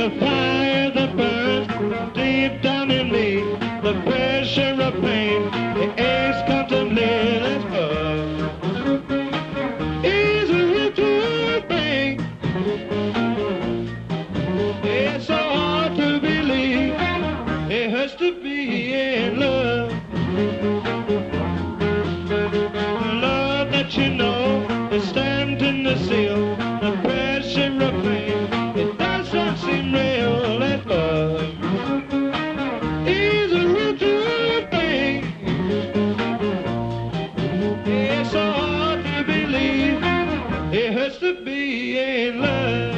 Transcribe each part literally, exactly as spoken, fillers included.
the fire that burns deep down in me, the pressure of pain, the aches constantly, let's go. Is a real true thing. It's so hard to believe, it hurts to be in love. Love that you know is stamping the seal, the pressure of pain, it doesn't seem real. That love is a real true thing. It's so hard to believe, it hurts to be in love.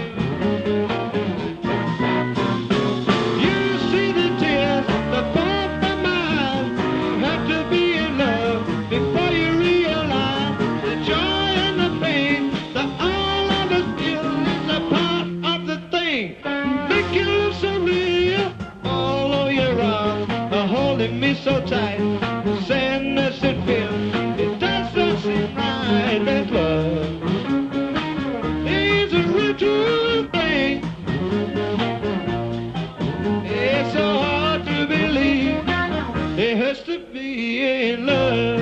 You see the tears that fall from my eyes, you have to be in love before you realize the joy and the pain that all of us feel is a part of the thing. Make you look so real, although your arms are holding me so tight. Sadness it feels, it doesn't seem right. That love is a real true thing. It's so hard to believe, it hurts to be in love.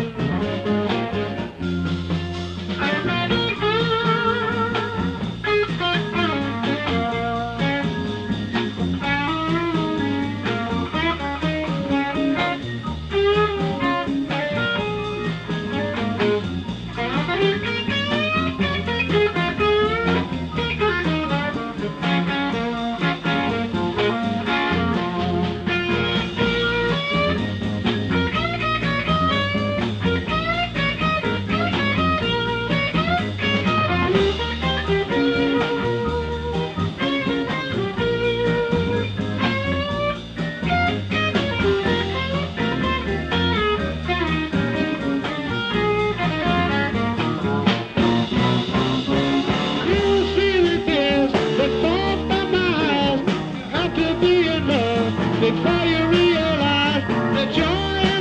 Before you realize the joy